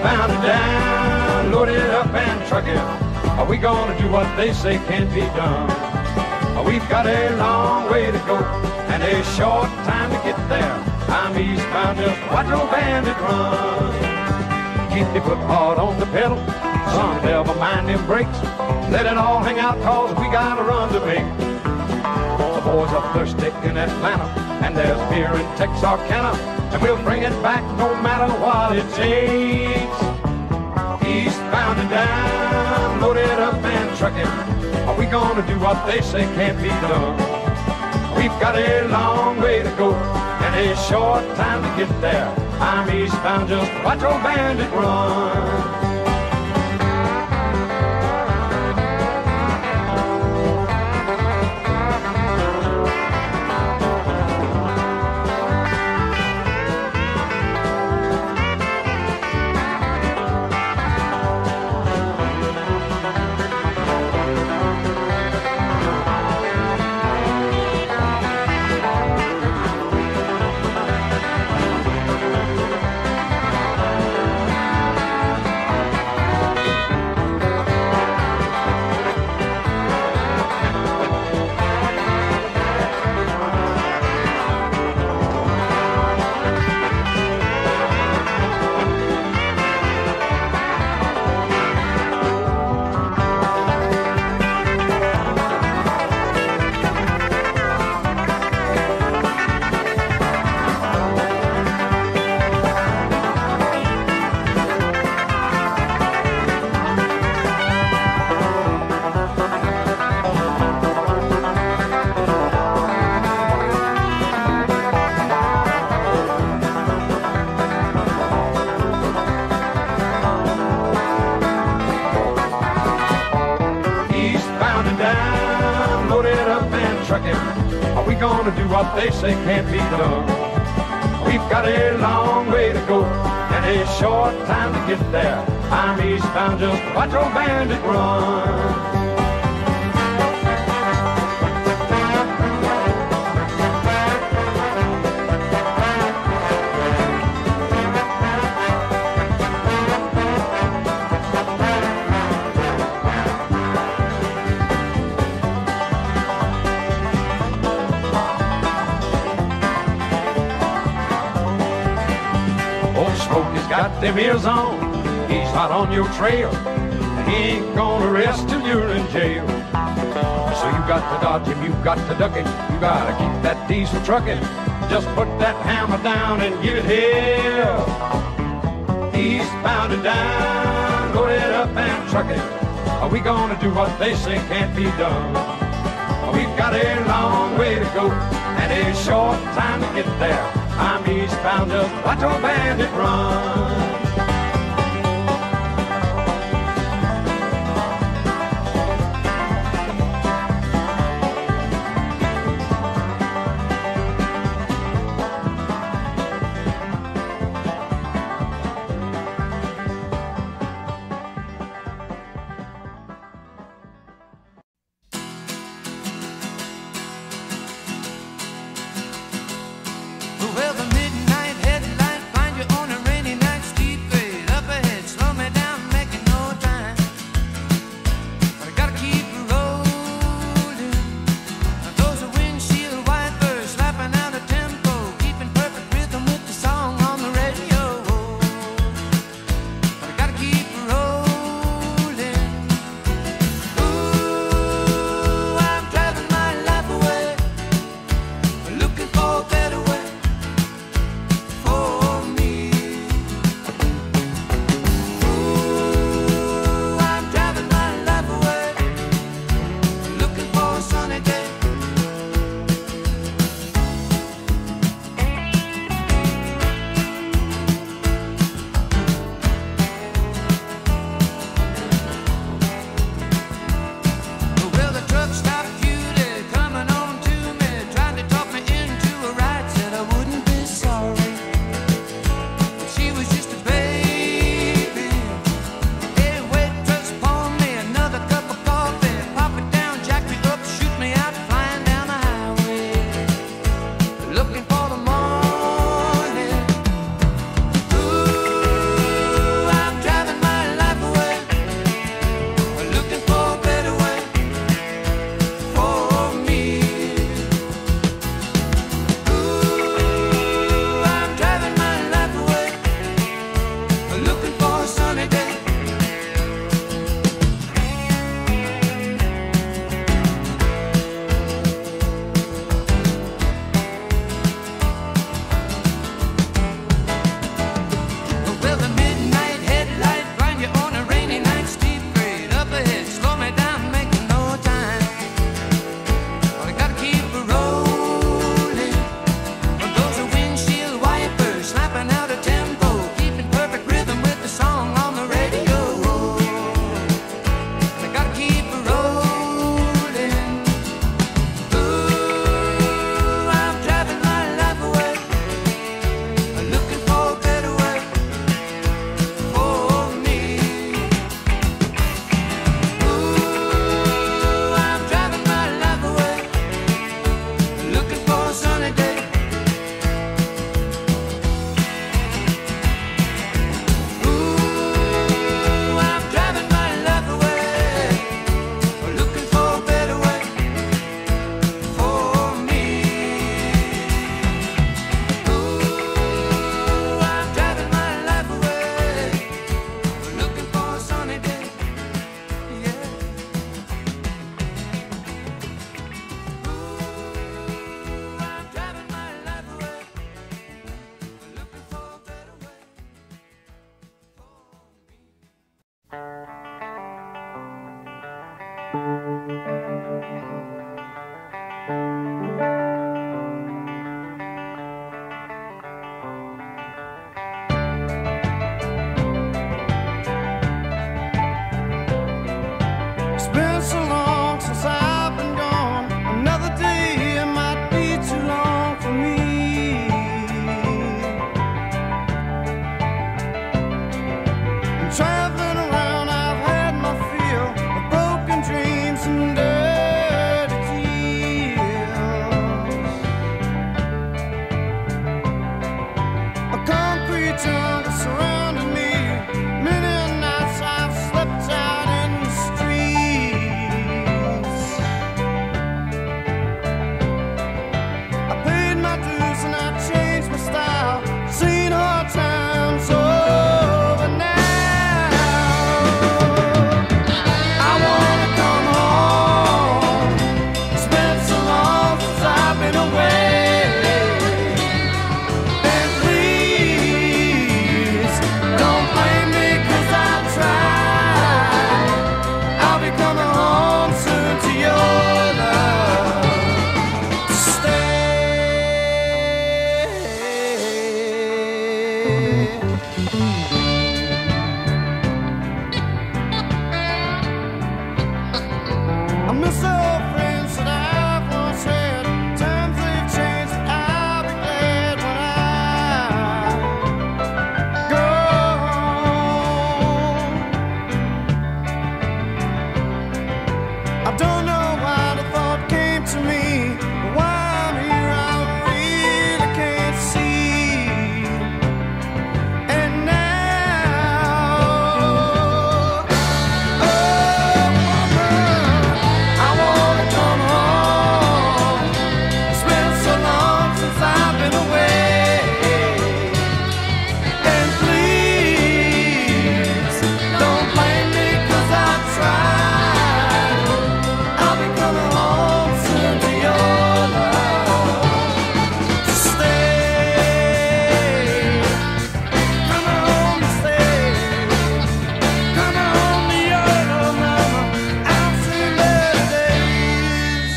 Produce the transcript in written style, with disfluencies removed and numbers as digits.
Eastbound and down, loaded up and trucking. Are we gonna do what they say can't be done? We've got a long way to go and a short time to get there. I'm eastbound, just watch old Bandit run. Keep your foot hard on the pedal, son, never mind them brakes. Let it all hang out, cause we got a run to make. The boys are thirsty in Atlanta, and there's beer in Texarkana, and we'll bring it back no matter what it takes. Eastbound and down, loaded up and trucking. Are we gonna do what they say can't be done? We've got a long way to go and a short time to get there. I'm eastbound, just watch old Bandit run. Are we gonna do what they say can't be done? We've got a long way to go and a short time to get there. I'm eastbound, just watch old Bandit run. Got them ears on, he's hot on your trail, and he ain't gonna rest till you're in jail. So you got to dodge him, you got to duck him, you gotta keep that diesel trucking. Just put that hammer down and give it hell. Eastbound and down, loaded up and trucking. Are we gonna do what they say can't be done? We've got a long way to go and a short time to get there. I'm eastbound, just watch old Bandit run. Well, the midnight headlight find you on a rainy night street. It's been so long since I've been gone. Another day it might be too long for me. I'm traveling around, I've had my fill of broken dreams and dirty tears. A concrete jungle surrounding me. Many nights I've slept out in the streets. I paid my dues and I changed my style. Seen hard times over now. I wanna come home. It's been so long since I've been away. And please don't blame me 'cause I tried. I'll be coming home soon to your love to stay. I miss the old friends that I've once had. Times they've changed, but I'll be glad when I go home. I don't know why the thought came to me, but why I'm here I really can't see. And now, oh woman, I wanna come home. It's been so long since I've been away. And please don't blame me 'cause I tried. I'll be coming home soon to your love to stay. Coming home to stay. Coming home to your love, mama. I've seen better days.